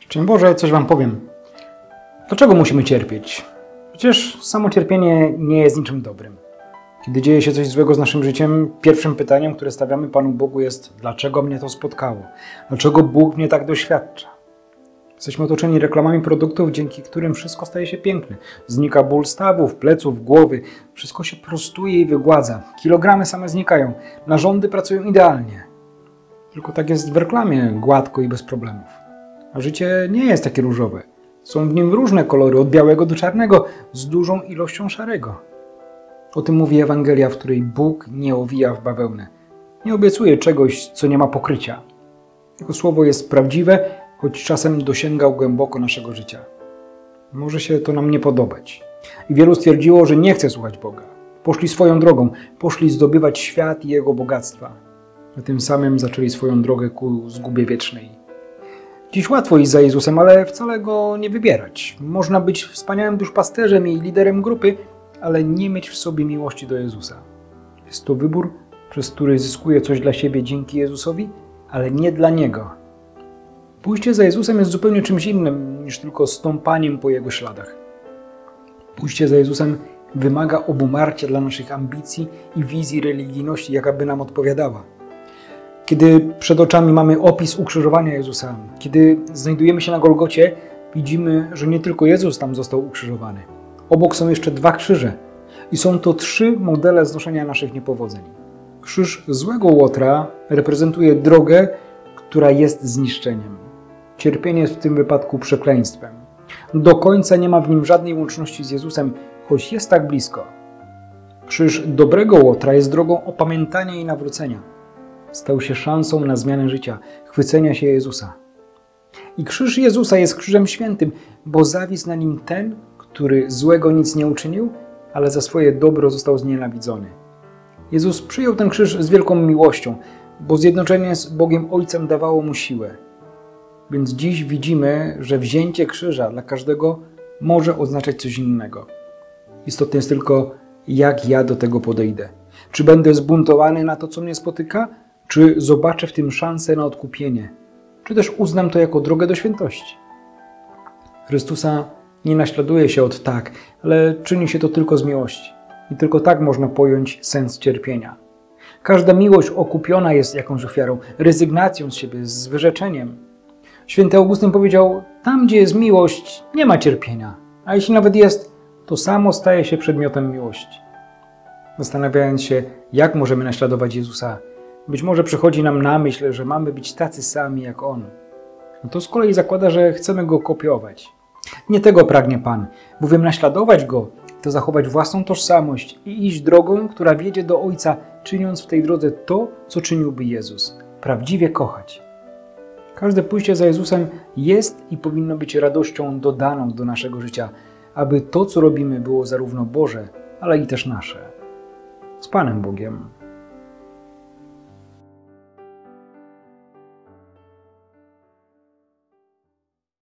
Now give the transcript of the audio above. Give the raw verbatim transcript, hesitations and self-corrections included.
Szczęść Boże, coś Wam powiem. Dlaczego musimy cierpieć? Przecież samo cierpienie nie jest niczym dobrym. Kiedy dzieje się coś złego z naszym życiem, pierwszym pytaniem, które stawiamy Panu Bogu jest: dlaczego mnie to spotkało? Dlaczego Bóg mnie tak doświadcza? Jesteśmy otoczeni reklamami produktów, dzięki którym wszystko staje się piękne. Znika ból stawów, pleców, głowy. Wszystko się prostuje i wygładza. Kilogramy same znikają. Narządy pracują idealnie. Tylko tak jest w reklamie, gładko i bez problemów. A życie nie jest takie różowe. Są w nim różne kolory, od białego do czarnego, z dużą ilością szarego. O tym mówi Ewangelia, w której Bóg nie owija w bawełnę. Nie obiecuje czegoś, co nie ma pokrycia. Jego słowo jest prawdziwe, choć czasem dosięga głęboko naszego życia. Może się to nam nie podobać. I wielu stwierdziło, że nie chce słuchać Boga. Poszli swoją drogą, poszli zdobywać świat i jego bogactwa. A tym samym zaczęli swoją drogę ku zgubie wiecznej. Dziś łatwo iść za Jezusem, ale wcale Go nie wybierać. Można być wspaniałym duszpasterzem i liderem grupy, ale nie mieć w sobie miłości do Jezusa. Jest to wybór, przez który zyskuję coś dla siebie dzięki Jezusowi, ale nie dla Niego. Pójście za Jezusem jest zupełnie czymś innym niż tylko stąpaniem po Jego śladach. Pójście za Jezusem wymaga obumarcia dla naszych ambicji i wizji religijności, jaka by nam odpowiadała. Kiedy przed oczami mamy opis ukrzyżowania Jezusa, kiedy znajdujemy się na Golgocie, widzimy, że nie tylko Jezus tam został ukrzyżowany. Obok są jeszcze dwa krzyże i są to trzy modele znoszenia naszych niepowodzeń. Krzyż złego Łotra reprezentuje drogę, która jest zniszczeniem. Cierpienie jest w tym wypadku przekleństwem. Do końca nie ma w nim żadnej łączności z Jezusem, choć jest tak blisko. Krzyż dobrego Łotra jest drogą opamiętania i nawrócenia. Stał się szansą na zmianę życia, chwycenia się Jezusa. I krzyż Jezusa jest krzyżem świętym, bo zawisł na nim ten, który złego nic nie uczynił, ale za swoje dobro został znienawidzony. Jezus przyjął ten krzyż z wielką miłością, bo zjednoczenie z Bogiem Ojcem dawało mu siłę. Więc dziś widzimy, że wzięcie krzyża dla każdego może oznaczać coś innego. Istotne jest tylko, jak ja do tego podejdę. Czy będę zbuntowany na to, co mnie spotyka? Czy zobaczę w tym szansę na odkupienie? Czy też uznam to jako drogę do świętości? Chrystusa nie naśladuje się od tak, ale czyni się to tylko z miłości. I tylko tak można pojąć sens cierpienia. Każda miłość okupiona jest jakąś ofiarą, rezygnacją z siebie, z wyrzeczeniem. Święty Augustyn powiedział: tam, gdzie jest miłość, nie ma cierpienia. A jeśli nawet jest, to samo staje się przedmiotem miłości. Zastanawiając się, jak możemy naśladować Jezusa, być może przychodzi nam na myśl, że mamy być tacy sami jak On. No to z kolei zakłada, że chcemy Go kopiować. Nie tego pragnie Pan, bowiem naśladować Go to zachować własną tożsamość i iść drogą, która wiedzie do Ojca, czyniąc w tej drodze to, co czyniłby Jezus. Prawdziwie kochać. Każde pójście za Jezusem jest i powinno być radością dodaną do naszego życia, aby to, co robimy, było zarówno Boże, ale i też nasze. Z Panem Bogiem.